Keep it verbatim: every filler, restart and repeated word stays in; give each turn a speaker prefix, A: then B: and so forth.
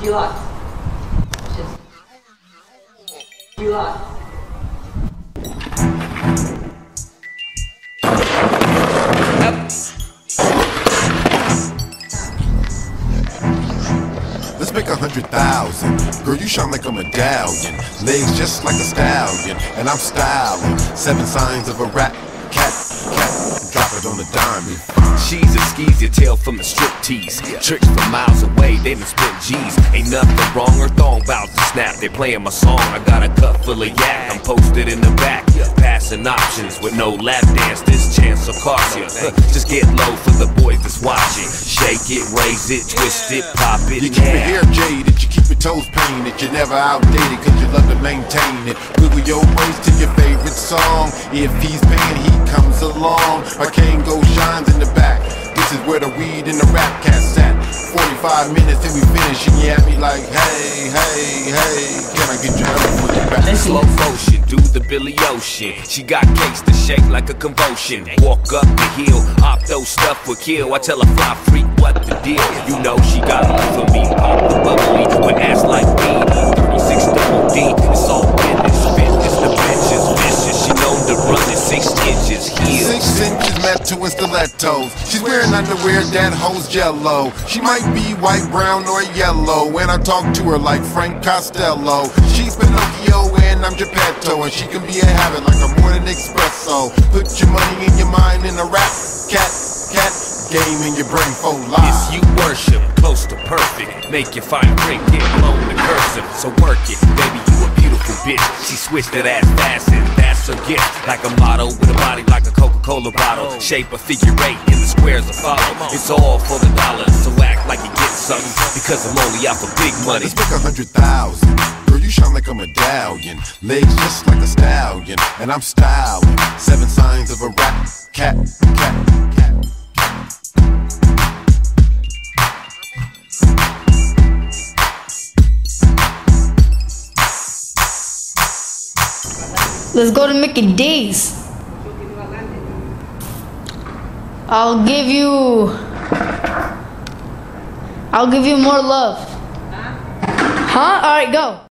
A: Relax. Just relax.
B: Let's make a hundred thousand. Girl, you shine like a medallion. Legs just like a stallion. And I'm styling. Seven signs of a rap cat. Cat. Drop it on the diamond.
C: She's a skeezy tail from the strip tease. Tricks from miles away, they done spent G's. Ain't nothing wrong or thong about to snap. They playing my song, I got a cup full of yak. I'm posted in the back, passing options with no lap dance. This chance will cost you. Just get low for the boys that's watching. Shake it, raise it, twist it, pop it.
B: You keep your hair jaded, you keep your toes painted. You're never outdated cause you love to maintain it. Wiggle your waist to your favorite song. If he's paying, he comes along. Arcane Gold shines in the back. This is where the weed and the rap cats at. Forty-five minutes till we finish and you at me like, hey, hey, hey, can I get your help with your back?
C: Slow motion, do the Billy Ocean. She got cakes to shake like a convulsion. Walk up the hill, opto stuff will kill. I tell a fly freak what the deal. You know she got love for me, pop the bubbly with ass like me. thirty-six double D, it's all business, fitness, the bitch is vicious. She known to run it six inches heel.
B: Six inches metal and stilettos. She's wearing underwear that holds jello. She might be white, brown, or yellow. When I talk to her like Frank Costello. She's Pinocchio and I'm Geppetto. And she can be a habit like a morning espresso. Put your money in your mind in a rap cat, cat game in your brain for life.
C: It's you worship, close to perfect. Make your fine print get blown to cursive. So work it, baby, you a beautiful bitch. She switched that ass fast and that's her gift. Like a model with a body like a Coca-Cola bottle. Shape a figure eight in the squares of follow. It's all for the dollar, so act like you get something. Because I'm only out for big money.
B: Let's make a hundred thousand. Girl, you shine like a medallion. Legs just like a stallion. And I'm styling. Seven signs of a rap cat, cat, cat.
D: Let's go to Mickey D's. I'll give you I'll give you more love. Huh? Alright, go.